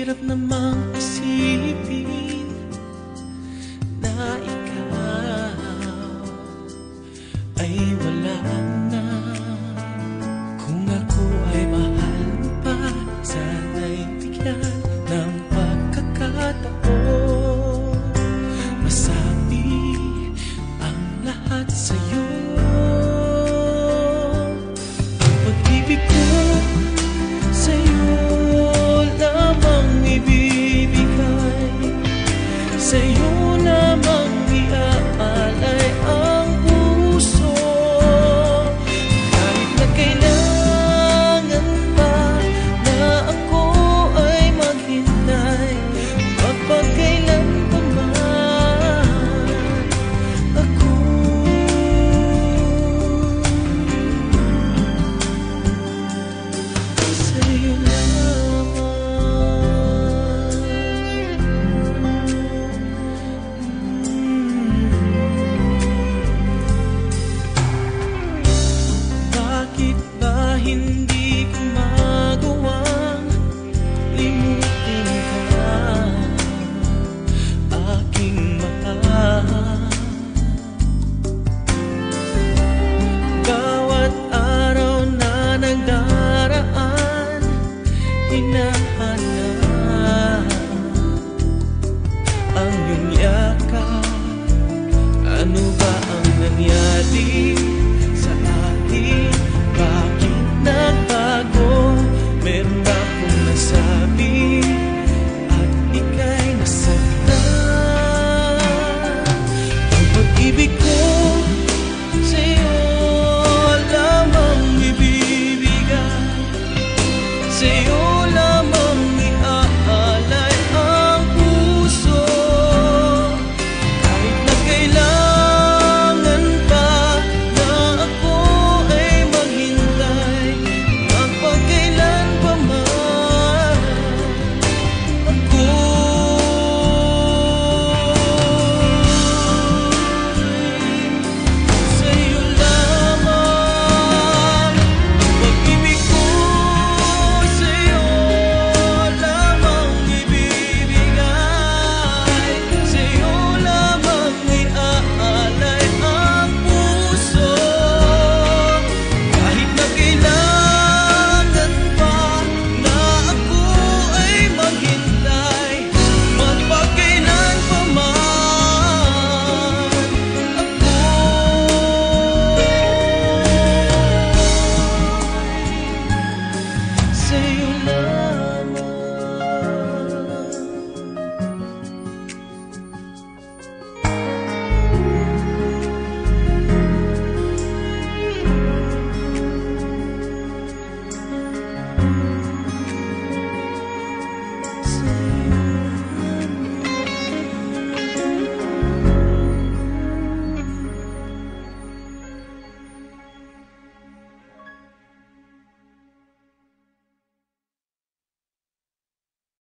Hirap namang isipin na ikaw ay wala na. Kung ako ay mahal mo pa, sana'y bigyan ng pagkakataon. Masabi ang lahat sa'yo. Ang pag-ibig ko sa'yo lamang ibibigay, sa'yo lamang iaalay ang puso. Kahit na kailangan pa na ako ay maghintay, magpagkailan pa man ako. Sa'yo bakit ba hindi